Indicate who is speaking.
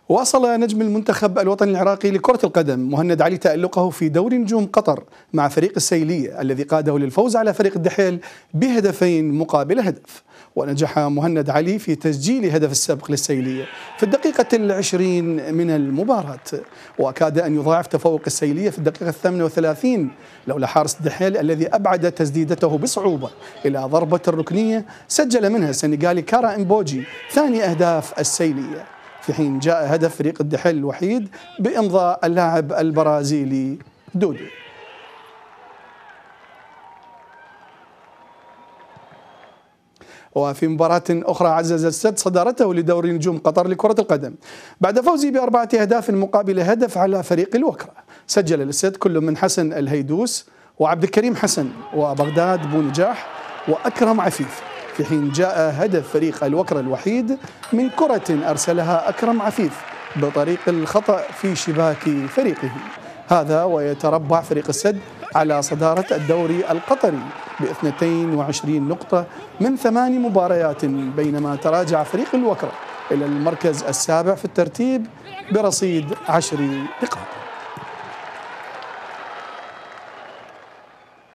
Speaker 1: واصل نجم المنتخب الوطني العراقي لكرة القدم مهند علي تألقه في دوري نجوم قطر مع فريق السيلية الذي قاده للفوز على فريق الدحيل بهدفين مقابل هدف. ونجح مهند علي في تسجيل هدف السبق للسيلية في الدقيقة 20 من المباراة، وكاد أن يضاعف تفوق السيلية في الدقيقة 38 لولا حارس الدحيل الذي أبعد تسديدته بصعوبة إلى ضربة الركنية سجل منها السنغالي كارا إمبوجي ثاني أهداف السيلية، في حين جاء هدف فريق الدحيل الوحيد بإمضاء اللاعب البرازيلي دودو. وفي مباراة أخرى عزز السد صدارته لدوري نجوم قطر لكرة القدم بعد فوزه ب4 أهداف مقابل هدف على فريق الوكرة. سجل السد كل من حسن الهيدوس وعبد الكريم حسن وبغداد بونجاح وأكرم عفيف، في حين جاء هدف فريق الوكرة الوحيد من كرة أرسلها أكرم عفيف بطريق الخطأ في شباك فريقه. هذا ويتربع فريق السد على صدارة الدوري القطري ب22 نقطة من 8 مباريات، بينما تراجع فريق الوكرة إلى المركز السابع في الترتيب برصيد 10 نقاط.